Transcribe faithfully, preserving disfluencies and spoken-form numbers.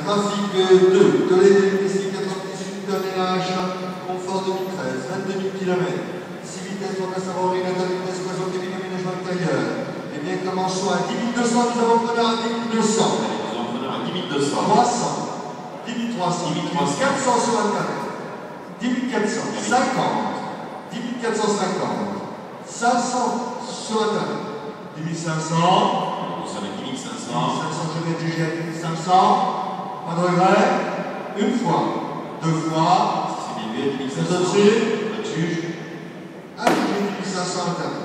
trafic deux, Toledo, quatre-vingt-dix-huit tonnes et un achat, confort deux mille treize, vingt-deux mille kilomètres, six vitesses pour la ordinateur, vitesse soixante et aménagement intérieur. Eh bien, commençons à dix mille deux cents, nous avons preneur à dix mille deux cents. Nous avons preneur à dix mille deux cents. trois cents, dix mille trois cents, quatre cents sur un carré, dix mille quatre cents, cinquante, dix mille quatre cent cinquante, cinq cents sur un carré, dix mille cinq cents. Nous sommes à dix mille cinq cents. dix mille cinq cents, je vais juger à dix mille cinq cents. Pas de regret. Une fois, deux fois. Si c'est bien, dix mille cinq C'est cents. au-dessus. Le juge. Ah, j'ai dix mille cinq cents à